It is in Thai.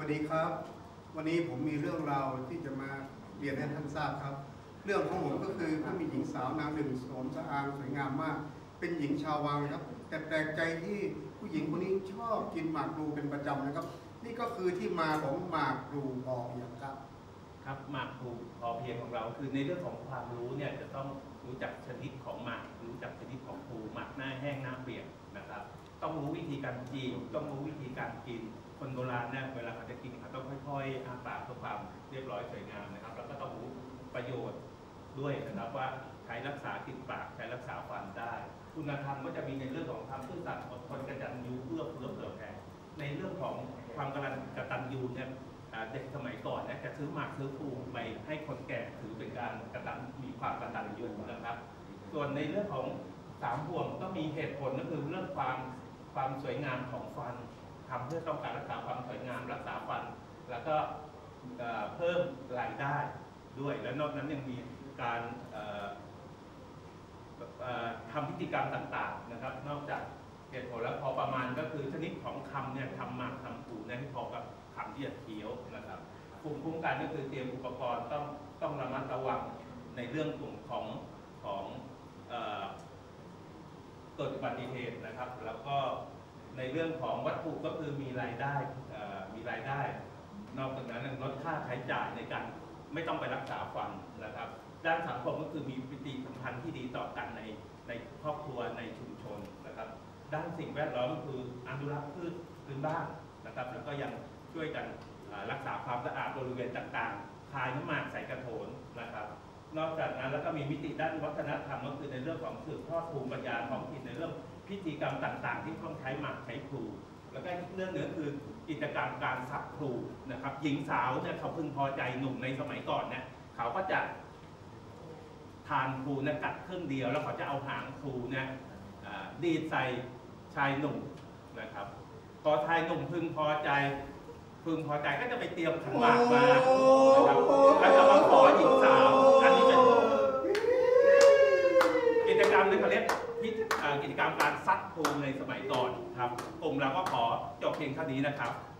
วัสดีครับวันนี้ผมมีเรื่องราวที่จะมาเรียนให้ท่านทราบครับเรื่องของผมก็คือถ้ามีหญิงสาวนางหนึ่งสวมสะอางสวยงามมากเป็นหญิงชาววังครับแต่แปลกใจที่ผู้หญิงคนนี้ชอบกินหมากพลูเป็นประจำนะครับนี่ก็คือที่มาของหมากพลูพอเพียงครับครับหมากพลูพอเพียงของเราคือในเรื่องของความรู้เนี่ยจะต้องรู้จักชนิดของหมากรู้จักชนิดของพลูหมากหน้าแห้งหน้าเปียกนะครับต้องรู้วิธีการจีบต้องรู้วิธีการกินคนโบราณเนี่ยเวลาเขาจะกินเขาต้องค่อยๆอ้าปากเพื่อความเรียบร้อยสวยงามนะครับแล้วก็ต้องรู้ประโยชน์ด้วยนะครับว่าใช้รักษากลิ่นปากใช้รักษาฟันได้คุณธรรมก็จะมีในเรื่องของความซื่อสัตย์อดทนกตัญญูเพื่อเผื่อแผ่ในเรื่องของความกตัญญูเนี่ยเด็กสมัยก่อนเนี่ยจะซื้อหมากซื้อพลูไปให้คนแก่ถือเป็นการมีความกตัญญูนะครับส่วนในเรื่องของ3 ห่วงก็มีเหตุผลก็คือเรื่องความสวยงามของฟันทำเพื่อต้องการรักษาความสวยงามรักษาฟันแล้วก็เพิ่มรายได้ด้วยและนอกนั้นยังมีการทำพิธีกรรมต่างๆนะครับนอกจากเหตุผลแล้วพอประมาณก็คือชนิดของคำเนี่ยทำหมากทำพลูเนี่ยให้พอกับคำที่จะเคี้ยวนะครับภูมิคุ้มกันก็คือเตรียมอุปกรณ์ต้องระมัดระวังในเรื่องของเกิดอุบัติเหตุนะครับแล้วก็ในเรื่องของวัตถุก็คือมีรายได้นอกจากนั้นลดค่าใช้จ่ายในการไม่ต้องไปรักษาฟันนะครับด้านสังคมก็คือมีปฏิสัมพันธ์ที่ดีต่อกันในครอบครัวในชุมชนนะครับด้านสิ่งแวดล้อมก็คืออนุรักษ์พืชพื้นบ้านนะครับแล้วก็ยังช่วยกันรักษาความสะอาดบริเวณต่างๆคลายน้ำหมากใส่กระโถนนะครับนอกจากนั้นแล้วก็มีมิติด้านวัฒนธรรมก็คือในเรื่องของสืบทอดภูมิปัญญาท้องถิ่นในเรื่องพิธีกรรมต่างๆที่ต้องใช้หมากใช้พลูแล้วก็อีกเรื่องนึงคือกิจกรรมการซักพลูนะครับหญิงสาวเนี่ยเขาพึงพอใจหนุ่มในสมัยก่อนเนี่ยเขาก็จะทานพลูเนี่ยกัดครึ่งเดียวแล้วเขาจะเอาหางพลูเนี่ยดีดใส่ชายหนุ่มนะครับพอชายหนุ่มพึงพอใจก็จะไปเตรียมขันหมากมานะครับแล้วจะมาขอหญิงสาวอันนี้เป็นกิจกรรมที่เขาเรียกกิจกรรมการซักพลูในสมัยก่อนครับกลุ่มเราก็ขอจบเพียงเท่านี้นะครับ